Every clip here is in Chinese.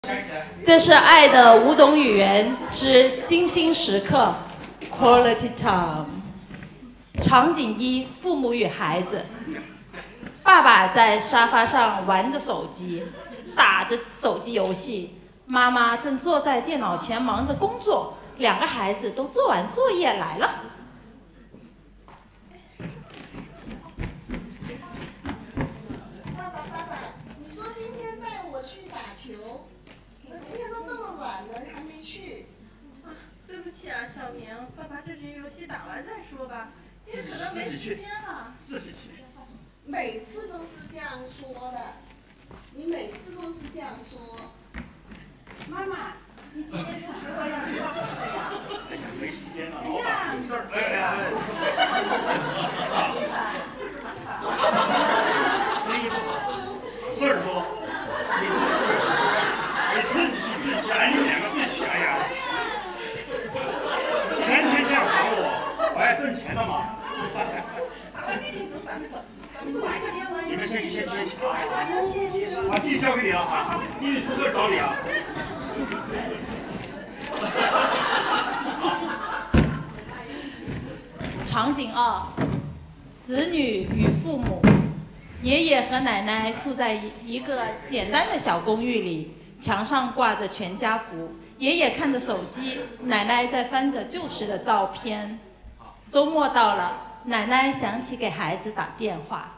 这是爱的5种语言之精心时刻 （Quality Time）。场景1：父母与孩子。爸爸在沙发上玩着手机，打着手机游戏。妈妈正坐在电脑前忙着工作。2个孩子都做完作业来了。 爸爸，你说今天带我去打球，那今天都那么晚了，还没去。 对不起啊，小明，爸爸这局游戏打完再说吧，今天可能没时间了。 自己去。 每次都是这样说的，你每次都是这样说。妈妈，你今天是陪我要去打球呀？ 哎呀，没时间了， 哎呀， 有事儿。生意不好，事儿多，你自己去，哎，你们2个自己去，哎呀，天天这样烦我，我爱挣钱的嘛。你们先去把地交给你了啊，弟弟出事找你啊。 场景2：子女与父母。爷爷和奶奶住在一个简单的小公寓里，墙上挂着全家福。爷爷看着手机，奶奶在翻着旧时的照片。周末到了，奶奶想起给孩子打电话。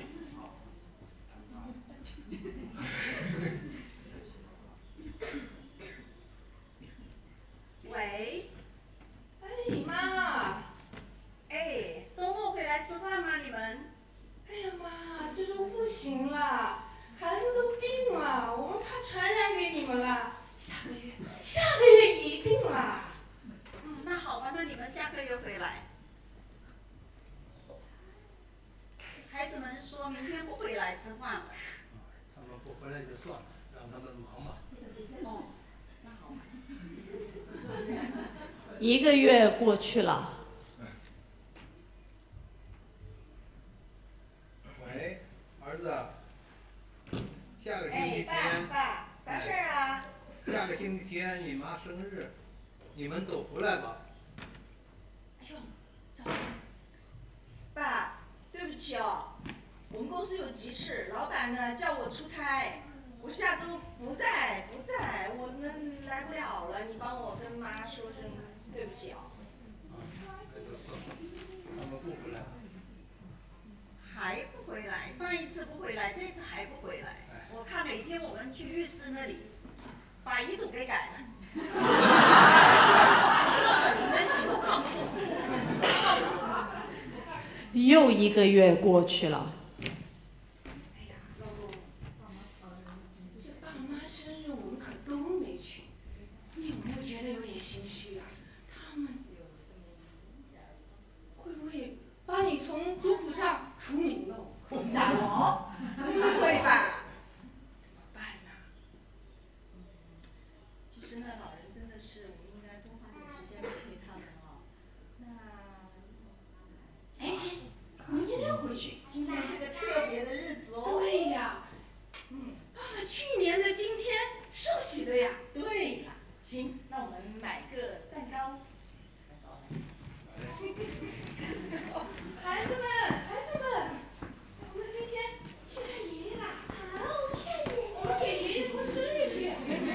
喂，哎妈，哎，周末回来吃饭吗？你们？ 哎呀妈，这都不行了，孩子都病了，我们怕传染给你们了。下个月一定啦。 那好吧，那你们下个月回来。孩子们说明天不回来吃饭了。 他们不回来就算了，让他们忙吧。 哦，那好吧。 1个月过去了。 喂，儿子，下个星期天。 爸，啥事儿啊？ 下个星期天你妈生日，你们都回来吧。 哎呦，糟了！爸，对不起哦，我们公司有急事，老板呢叫我出差，我下周不在，我们来不了了，你帮我跟妈说声对不起哦。 这就算了，他们不回来。 还不回来？上一次不回来，这次还不回来。我看哪天我们去律师那里，把遗嘱给改了。只能媳妇靠不住。 又1个月过去了。 哎呀，老公，这爸妈生日我们可都没去，你有没有觉得有点心虚啊？他们会不会把你从族谱上除名了？ 大王，不会吧？ 怎么办呢？ 其实呢，老人真的是，我们应该多花点时间陪他们哦。那，我们今天回去，今天是个特别的日子哦。 对呀，爸爸去年的今天寿喜的呀。 对了，行，那我们买个蛋糕。 孩子们，我们今天去看爷爷啦！好，骗爷爷！我们给爷爷过生日去。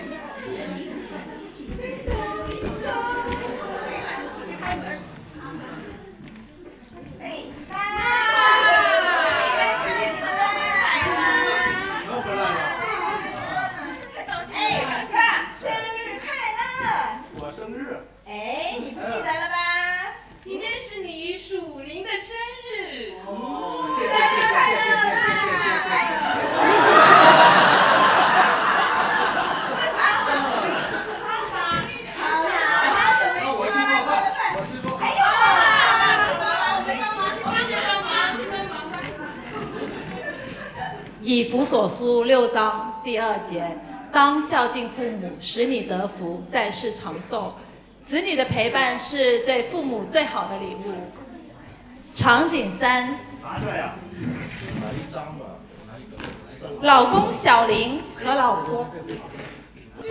叮咚叮咚。 谁来了？去开门。 哎， 又回来了。 太高兴了！哎，哥，生日快乐！ 我生日。 哎，你不记得了吧？ 今天是你属灵的生日。 谢谢谢谢。 以弗所书6章第2节，当孝敬父母，使你得福，在世长寿。子女的陪伴是对父母最好的礼物。场景3： 拿着呀。 老公小林和老婆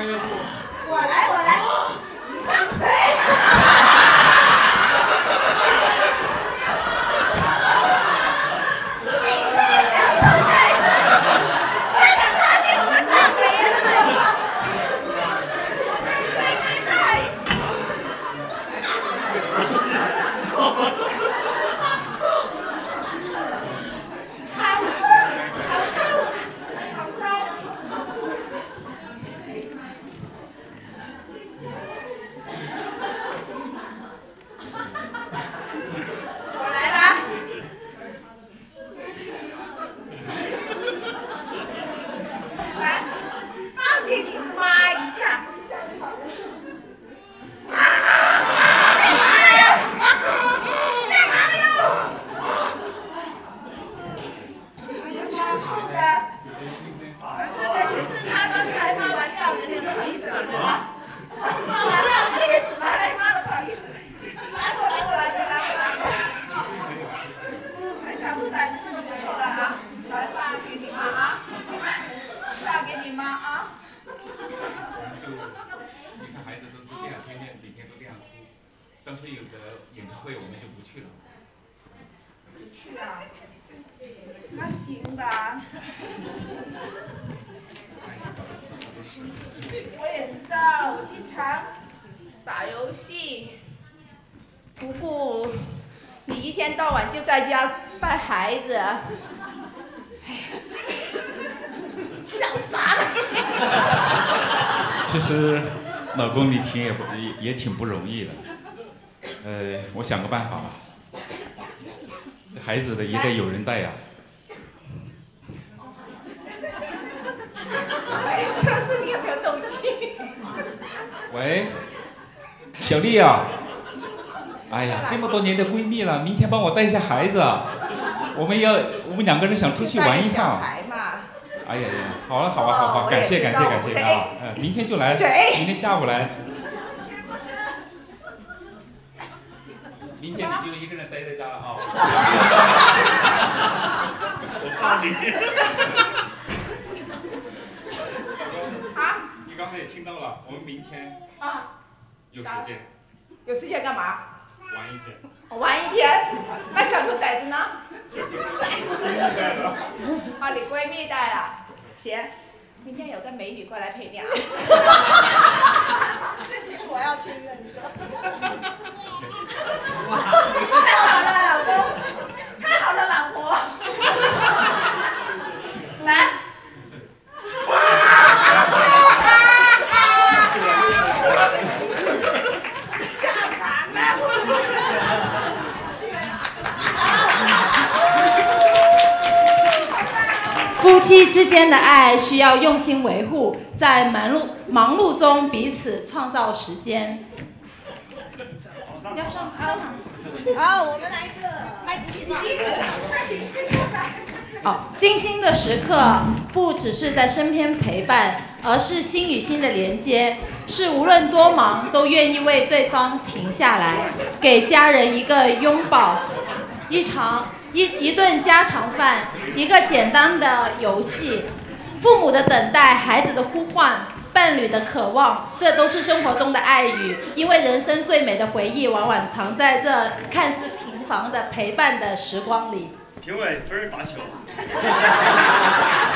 要不我来。 当时有的演唱会我们就不去了。 不去啊？那行吧。我也知道，我经常打游戏。不过，你一天到晚就在家带孩子，想啥？ 其实，老公你也挺不容易的。我想个办法吧。这孩子的也得有人带呀。 测试你有没有动机？ 喂，小丽啊，哎呀，这么多年的闺蜜了，明天帮我带一下孩子啊。我们两个人想出去玩一趟。哎呀呀，好了好啊好好，感谢啊，明天就来，明天下午来。明天你就一个人待在家了啊。 我怕你。 啊？你刚才也听到了，我们明天有时间。 有时间干嘛？ 玩一天。 玩一天？那小兔崽子呢？ 小兔崽子。 把你闺蜜带了，行。明天有个美女过来陪你啊。这就是我要听的，你知道吗？太好了，老公！太好了，老婆！来。下场了。 夫妻之间的爱需要用心维护，在忙碌中彼此创造时间。要上好，我们来一个麦子鸡精心的时刻不只是在身边陪伴，而是心与心的连接，是无论多忙都愿意为对方停下来，给家人一个拥抱，一顿家常饭，一个简单的游戏，父母的等待，孩子的呼唤，伴侣的渴望，这都是生活中的爱语。因为人生最美的回忆，往往藏在这看似平凡的陪伴的时光里。 评委分打球。